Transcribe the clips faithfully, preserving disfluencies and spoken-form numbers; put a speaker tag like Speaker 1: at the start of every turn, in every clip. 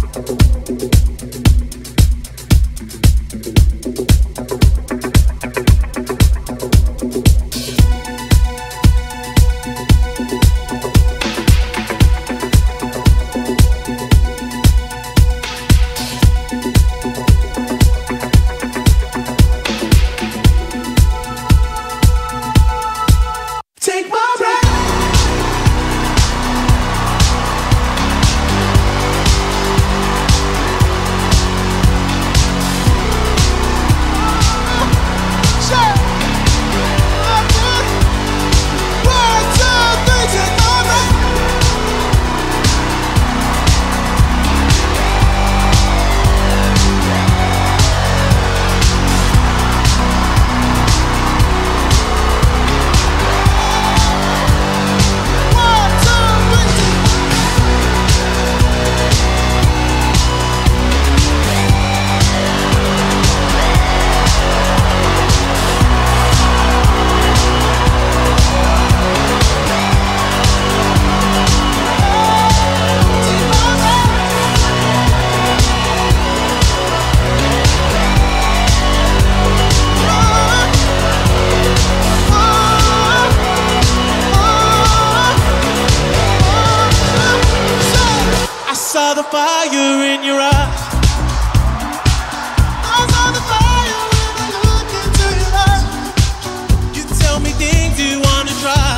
Speaker 1: saw the fire in your eyes. I saw the fire when I look into your eyes. You tell me things you wanna try.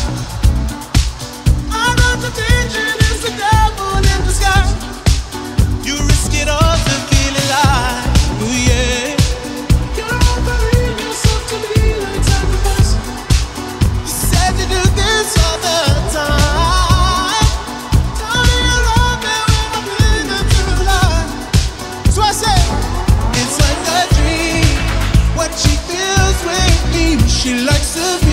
Speaker 1: I know the danger is the devil in the sky. You risk it all to feel alive. Ooh, yeah. You're offering yourself to me like sacrifice. You said you do this all the time. She likes to